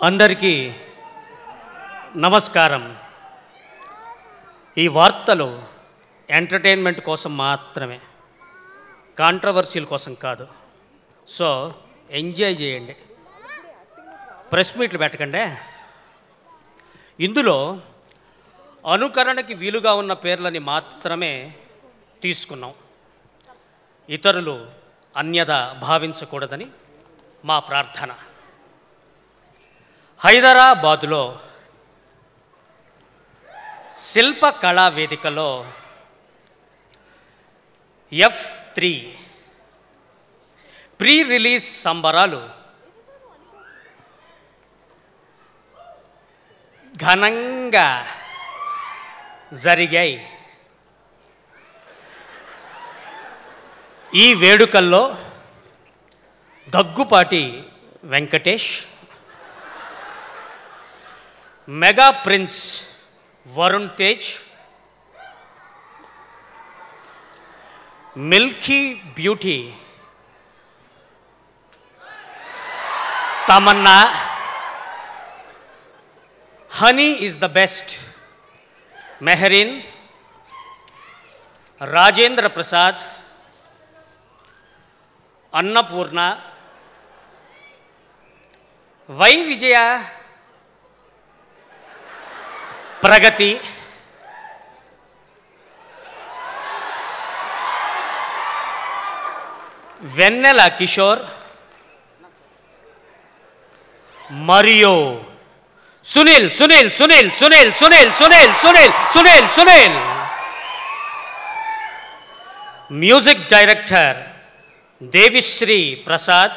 అందరికీ నమస్కారం. ఈ వార్తలు ఎంటర్టైన్మెంట్ కోసం మాత్రమే, కాంట్రవర్సీల కోసం కాదు. సో ఎంజాయ్ చేయండి, ప్రెస్ మీట్లు పెట్టకండి. ఇందులో అనుకరణకి వీలుగా ఉన్న పేర్లని మాత్రమే తీసుకున్నాం. ఇతరులు అన్యథ భావించకూడదని మా ప్రార్థన. హైదరాబాదులో శిల్పకళా వేదికలో F3 ప్రీ రిలీజ్ సంబరాలు ఘనంగా జరిగాయి. ఈ వేడుకల్లో Daggubati Venkatesh, mega prince Varun Tej, milky beauty Tamannaah, honey is the best Mehreen, Rajendra Prasad, Annapurna, Y Vijaya, Pragathi, Vennela Kishore మరియు Sunil Sunil Sunil Sunil Sunil Sunil Sunil Sunil Sunil music director Devi Sri Prasad,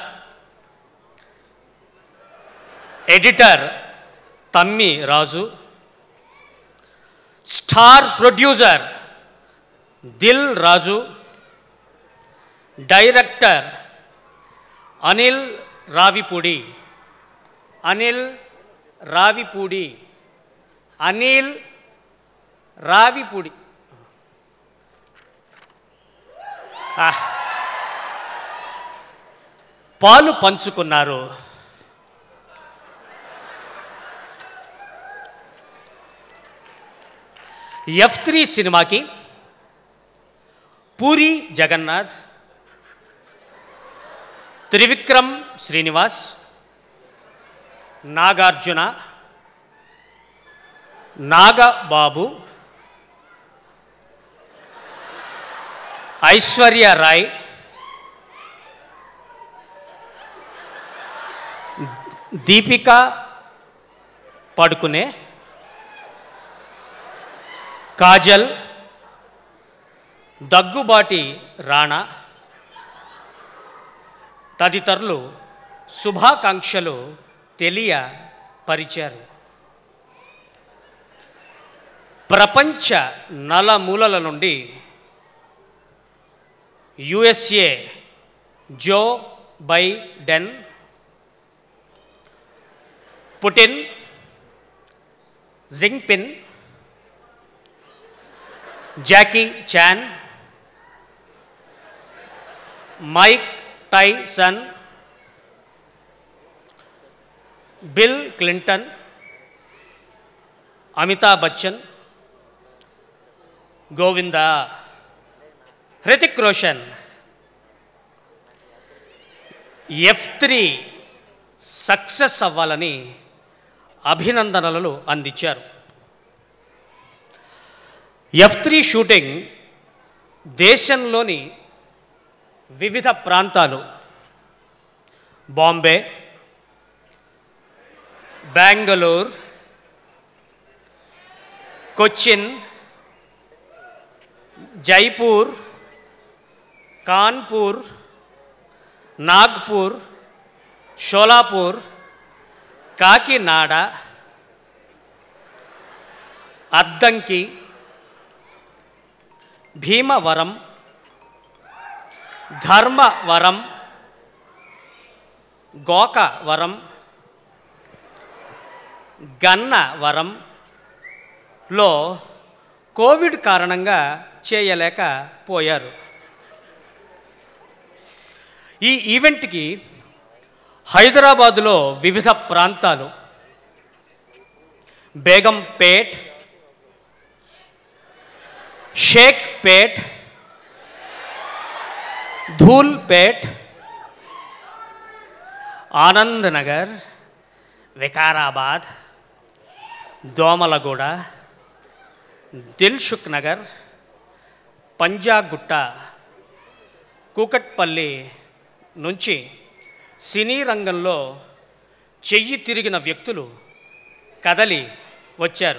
editor Tammi Raju, star producer Dil Raju, director Anil Ravipudi, Anil Ravipudi, Anil Ravipudi, పాలు పంచుకున్నారు. F3 సినిమాకి పూరి జగన్నాథ్, త్రివిక్రమ్ శ్రీనివాస్, నాగార్జున, నాగబాబు, ఐశ్వర్య రాయ్, దీపికా పడుకునే, కాజల్, దగ్గుబాటి రాణా తదితరులు శుభాకాంక్షలు తెలియపరిచారు. ప్రపంచ నలుమూలల నుండి USA Joe Biden, Putin, Jinping, Jackie Chan, Mike Tyson, Bill Clinton, Amitabh Bachchan, Govinda, Hrithik Roshan F3 success అవ్వాలని అభినందనలు అందించారు. F3 షూటింగ్ దేశంలోని వివిధ ప్రాంతాలు బాంబే, బెంగళూరు, కొచ్చిన్, జైపూర్, కాన్పూర్, నాగ్పూర్, షోలాపూర్, కాకినాడ, అద్దంకి, భీమవరం, ధర్మవరం, గోకవరం, గన్నవరంలో కోవిడ్ కారణంగా చేయలేకపోయారు. ఈ ఈవెంట్కి హైదరాబాదులో వివిధ ప్రాంతాలు బేగంపేట్, షేక్పేట్, ధూల్పేట్, ఆనంద్ నగర్, వికారాబాద్, దోమలగూడ, దిల్సుఖ్ నగర్, పంజాగుట్ట, కూకట్పల్లి నుంచి సినీ రంగంలో చెయ్యి తిరిగిన వ్యక్తులు కదలి వచ్చారు.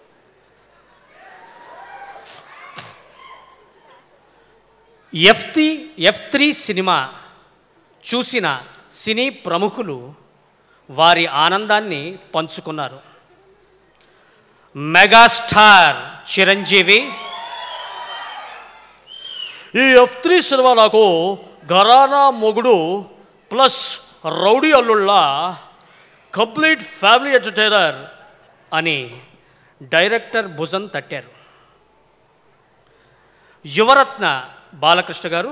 F3 సినిమా చూసిన సినీ ప్రముఖులు వారి ఆనందాన్ని పంచుకున్నారు. మెగాస్టార్ చిరంజీవి, ఈ F3 సినిమా నాకు ఘరానా మొగుడు ప్లస్ రౌడీ అల్లుళ్ళ కంప్లీట్ ఫ్యామిలీ ఎంటర్టైనర్ అని డైరెక్టర్ భుజం తట్టారు. యువరత్న బాలకృష్ణ గారు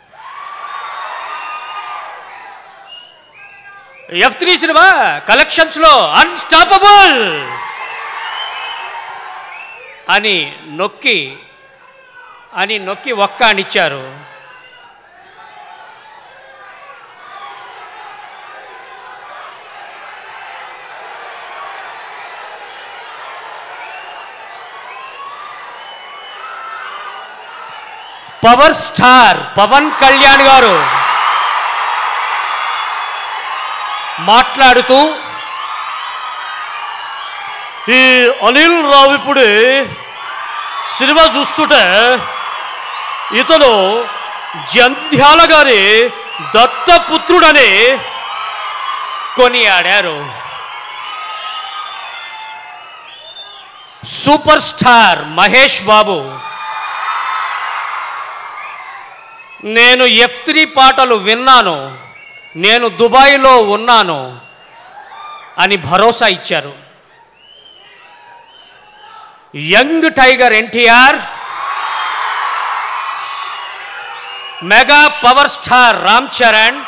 F3 సినిమా కలెక్షన్స్లో అన్స్టాపబుల్ అని నొక్కి ఒక్కానిచ్చారు. పవర్ స్టార్ పవన్ కళ్యాణ్ గారు మాట్లాడుతూ, ఈ అనిల్ రావిపూడి సినిమా చూస్తుంటే ఇతను జంధ్యాల గారి దత్తపుత్రుడని కొనియాడారు. సూపర్ స్టార్ మహేష్ బాబు, నేను F3 పాటలు విన్నాను, నేను దుబాయ్లో ఉన్నాను అని భరోసా ఇచ్చారు. Young tiger NTR, mega power star Ram Charan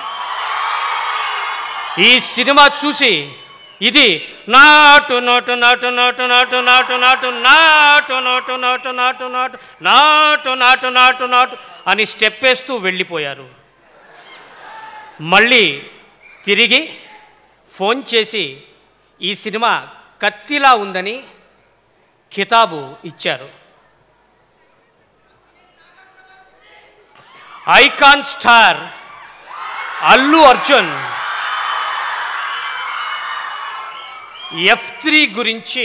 ఈ సినిమా చూసి ఇది నాటు నాటు నాటు నాటు నాటు నాటు నాటు నాటు నాటు నాటు నాటు నాటు నాటు నాటు నాటు నాటు అని స్టెప్ వేస్తూ వెళ్ళిపోయారు. మళ్ళీ తిరిగి ఫోన్ చేసి ఈ సినిమా కత్తిలా ఉందని ఖితాబు ఇచ్చారు. Icon star Allu Arjun F3 గురించి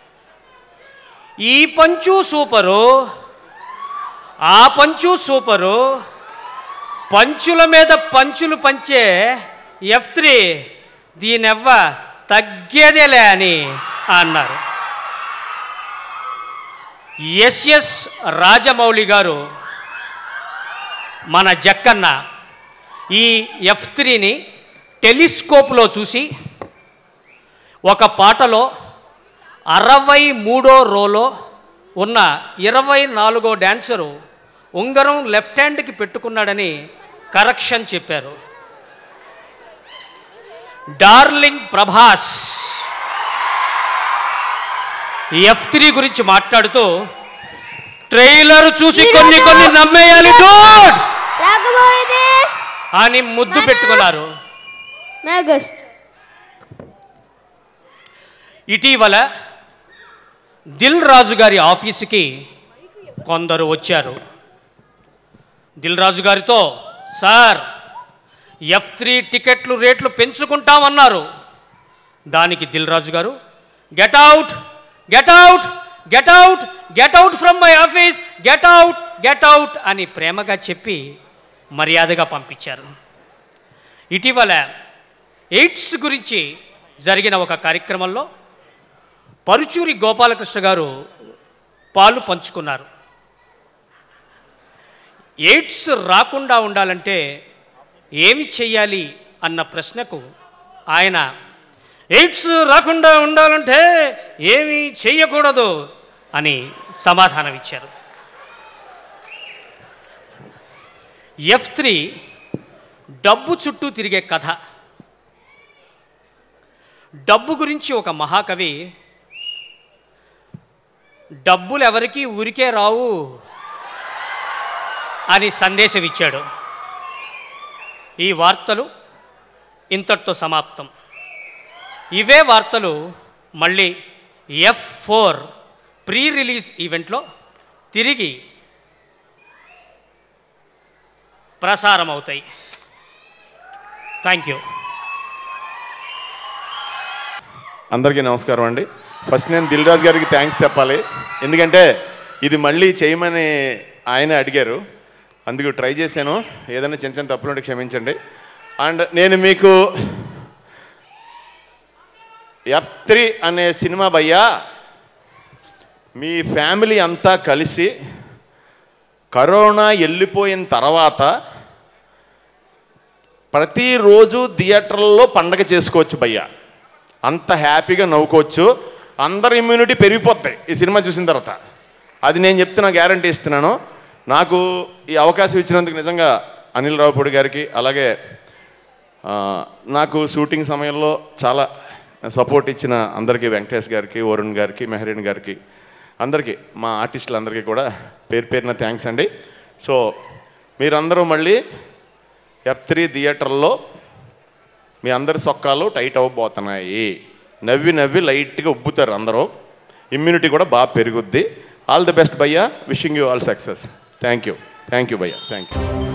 ఈ పంచు సూపరు, ఆ పంచు సూపరు, పంచుల మీద పంచులు పంచే F3 దీనెవ్వ తగ్గేదేలే అని అన్నారు. ఎస్ఎస్ రాజమౌళి గారు, మన జక్కన్న ఈ F3ని టెలిస్కోప్లో చూసి ఒక పాటలో 63వ రోలో ఉన్న 24వ డాన్సరు ఉంగరం లెఫ్ట్ హ్యాండ్కి పెట్టుకున్నాడని కరెక్షన్ చెప్పారు. డార్లింగ్ ప్రభాస్ F3 గురించి మాట్లాడుతూ, ట్రైలర్ చూసి కొన్ని నమ్మేయాలి డూడ్ అని ముద్దు పెట్టుకున్నారు. ఇటీవల దిల్ రాజు గారి ఆఫీసుకి కొందరు వచ్చారు. దిల్ రాజు గారితో, సార్ F3 టికెట్లు రేట్లు పెంచుకుంటామన్నారు. దానికి దిల్ రాజు గారు, get out get out get out get out from my office, get out అని ప్రేమగా చెప్పి మర్యాదగా పంపించారు. ఇటీవల ఎయిడ్స్ గురించి జరిగిన ఒక కార్యక్రమంలో పరుచూరి గోపాలకృష్ణ గారు పాలు పంచుకున్నారు. ఎయిడ్స్ రాకుండా ఉండాలంటే ఏమి చెయ్యాలి అన్న ప్రశ్నకు ఆయన ఎయిడ్స్ రాకుండా ఉండాలంటే ఏమీ చెయ్యకూడదు అని సమాధానం ఇచ్చారు. F3 డబ్బు చుట్టూ తిరిగే కథ. డబ్బు గురించి ఒక మహాకవి డబ్బులు ఎవరికి ఊరికే రావు అని సందేశం ఇచ్చాడు. ఈ వార్తలు ఇంతటితో సమాప్తం. ఇవే వార్తలు మళ్ళీ F4 ప్రీ రిలీజ్ ఈవెంట్లో తిరిగి ప్రసారం అవుతాయి. Thank you. అందరికీ నమస్కారం అండి. ఫస్ట్ నేను దిల్ రాజు గారికి థ్యాంక్స్ చెప్పాలి. ఎందుకంటే ఇది మళ్ళీ చేయమని ఆయన అడిగారు, అందుకు ట్రై చేశాను. ఏదైనా చిన్న చిన్న తప్పులుంటే క్షమించండి. అండ్ నేను మీకు F3 అనే సినిమా భయ్యా మీ ఫ్యామిలీ అంతా కలిసి కరోనా వెళ్ళిపోయిన తర్వాత ప్రతిరోజు థియేటర్లో పండగ చేసుకోవచ్చు భయ్యా. అంత హ్యాపీగా నవ్వుకోవచ్చు. అందరి ఇమ్యూనిటీ పెరిగిపోతాయి ఈ సినిమా చూసిన తర్వాత. అది నేను చెప్తున్నా, గ్యారంటీ ఇస్తున్నాను. నాకు ఈ అవకాశం ఇచ్చినందుకు నిజంగా అనిల్ రావుపూడి గారికి, అలాగే నాకు షూటింగ్ సమయంలో చాలా సపోర్ట్ ఇచ్చిన అందరికీ, వెంకటేష్ గారికి, వరుణ్ గారికి, మెహరీన్ గారికి, అందరికీ, మా ఆర్టిస్టులందరికీ కూడా పేరు పేరున థ్యాంక్స్ అండి. సో మీరందరూ మళ్ళీ F3 థియేటర్లో మీ అందరి సొక్కాలు టైట్ అవ్వబోతున్నాయి. నవ్వి నవ్వి లైట్గా ఉబ్బుతారు అందరూ. ఇమ్యూనిటీ కూడా బాగా పెరుగుద్ది. ఆల్ ది బెస్ట్ భయ్యా. Wishing you all success. Thank you భయ్యా. Thank you.